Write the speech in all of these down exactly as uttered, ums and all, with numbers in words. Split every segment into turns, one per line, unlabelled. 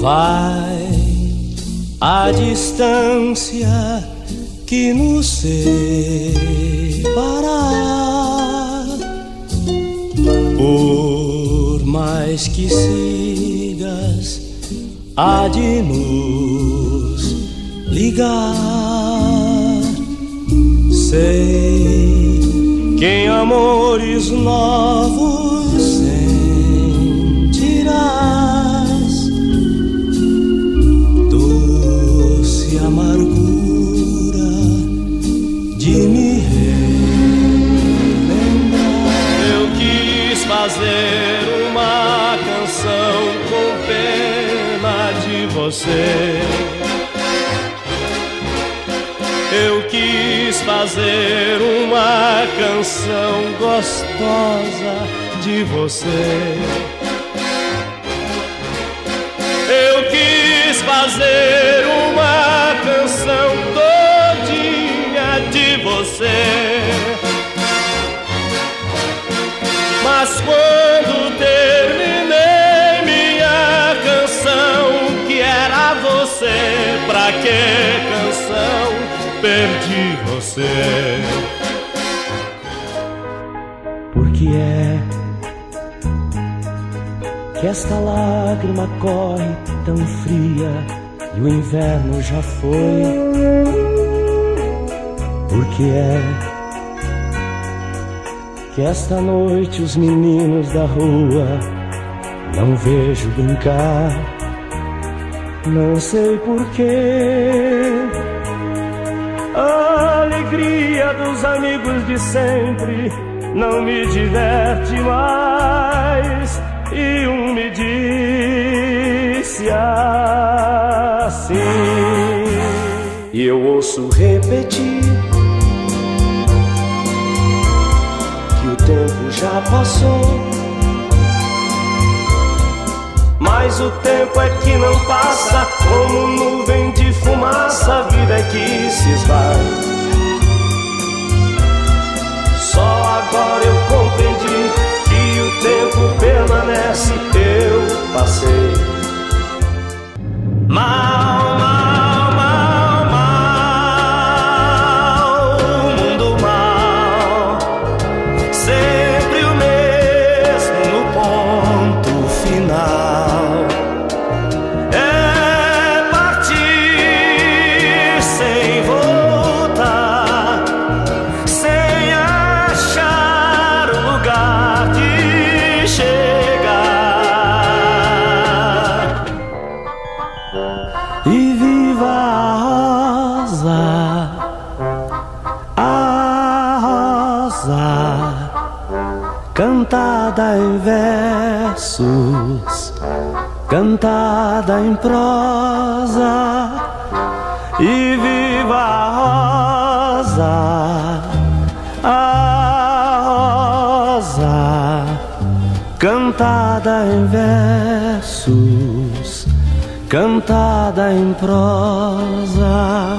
Vai a distância que nos separa, por mais que sigas, há de nos ligar. Sei que em amores novos sentirás doce amargura de me relembrar. Eu quis fazer uma canção com pena de você. Eu quis fazer uma canção gostosa de você. Eu quis fazer uma canção todinha de você. Mas quando terminei minha canção, que era você, pra que canção? Perdi você.
Por que é que esta lágrima corre tão fria e o inverno já foi? Por que é que esta noite os meninos da rua não vejo brincar? Não sei por quê. A alegria dos amigos de sempre não me diverte mais. E um me disse assim, e eu ouço repetir, que o tempo já passou. Mas o tempo é que não passa, como nuvem de fumaça, a vida é que se esvai. Só agora eu compreendi que o tempo permanece, eu passei. Mal, mal, mal, mal, mundo mal, sempre o mesmo no ponto final. E viva a rosa, a rosa, cantada em versos, cantada em prosa. E viva a rosa, a rosa, cantada em versos, cantada em prosa.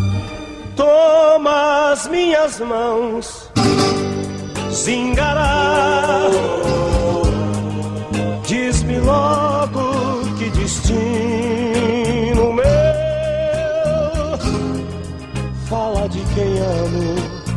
Toma as minhas mãos, Zingará, diz-me logo que destino meu. Fala de quem amo,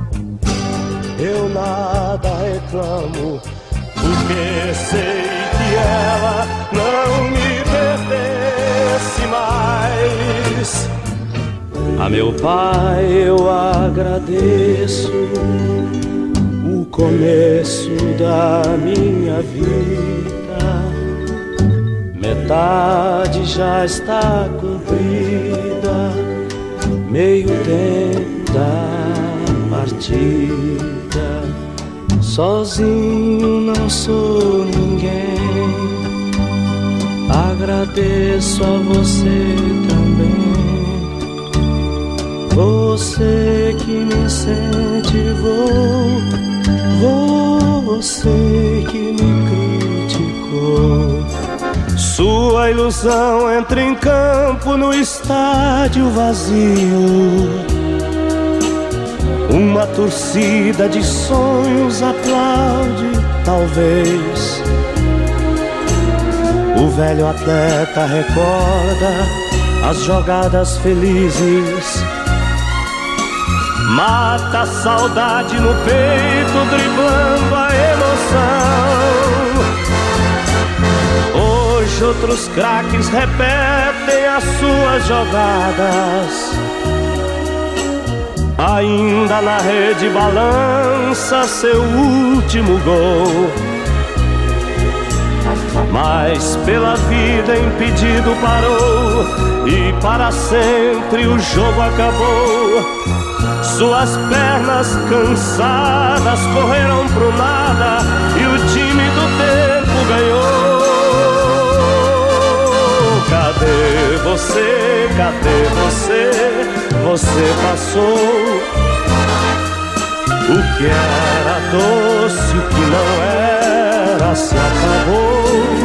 eu nada reclamo, porque sei que ela não me pertence mais. A meu pai eu agradeço o começo da minha vida. Metade já está cumprida, meio tempo da partida. Sozinho não sou ninguém, agradeço a você também. Você que me incentivou, você que me criticou. Sua ilusão entra em campo no estádio vazio. Uma torcida de sonhos aplaude, talvez. O velho atleta recorda as jogadas felizes, mata a saudade no peito, driblando a emoção. Hoje outros craques repetem as suas jogadas, ainda na rede balança seu último gol. Mas pela vida impedido parou, e para sempre o jogo acabou. Suas pernas cansadas correram pro nada, e o time do tempo ganhou. Cadê você, cadê você? Você passou. O que era doce, o que não era, se acabou.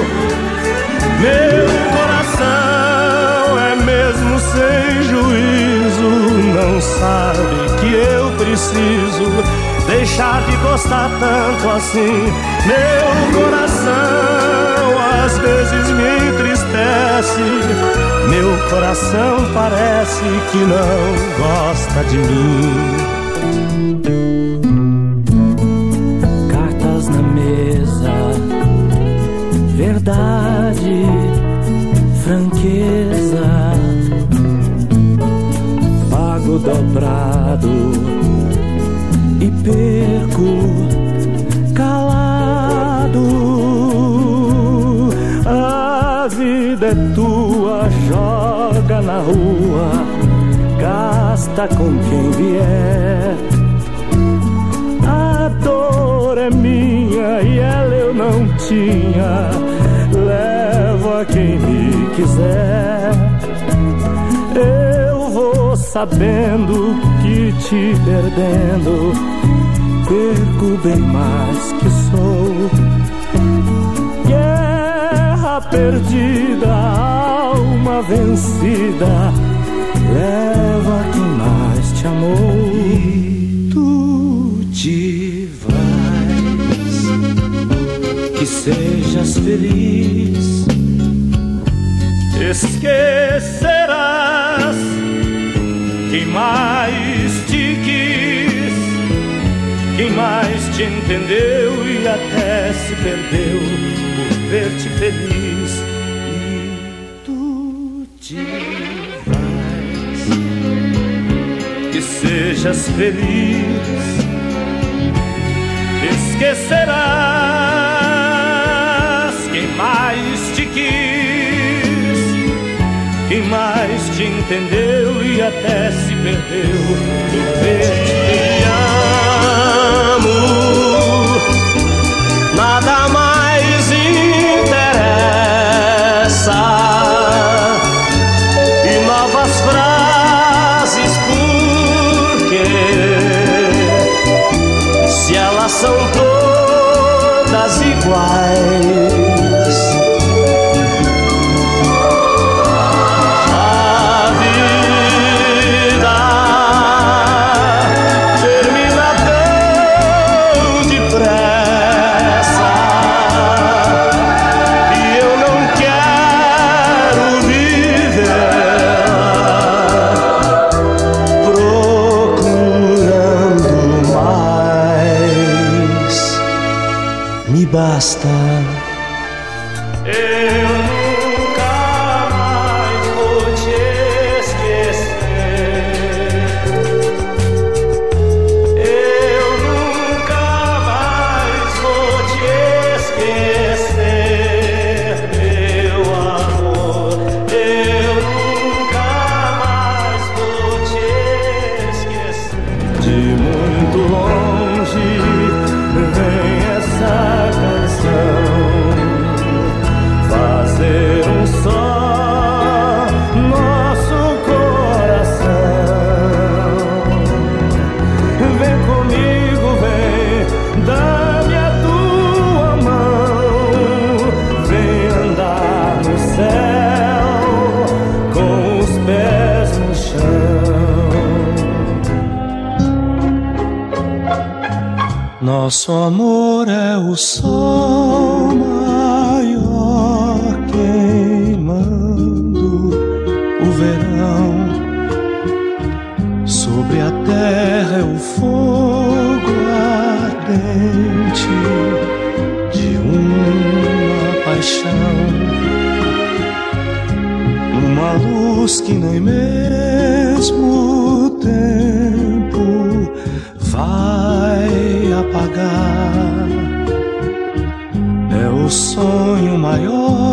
Meu coração é mesmo sem juízo, não sabe que eu preciso deixar de gostar tanto assim. Meu coração às vezes me entristece, meu coração parece que não gosta de mim. Cartas na mesa, verdade, franqueza, pago dobrado e perco calado. A vida é tua, joga na rua, gasta com quem vier. A dor é minha e ela eu não tinha, leva quem me quiser. Eu vou sabendo que te perdendo perco bem mais que sou. Guerra perdida, alma vencida, leva quem mais te amou. E tu te vais, que sejas feliz. Esquecerás quem mais te quis, quem mais te entendeu e até se perdeu por ver-te feliz. E tu te vais, que sejas feliz. Esquecerás quem mais te quis, quem mais te entendeu e até se perdeu por ver-te. Te amo, nada mais interessa, e novas frases porque se elas são todas iguais. Basta. Eu nunca mais vou te esquecer. Eu nunca mais vou te esquecer, meu amor. Eu nunca mais vou te esquecer. De muito longe vem essa fazer um só nosso coração. Vem comigo, vem, dá-me a tua mão. Vem andar no céu com os pés no chão. Nosso amor é o sol maior que
Sobre a terra é o fogo ardente de uma paixão, uma luz que nem mesmo o tempo vai apagar. É o sonho maior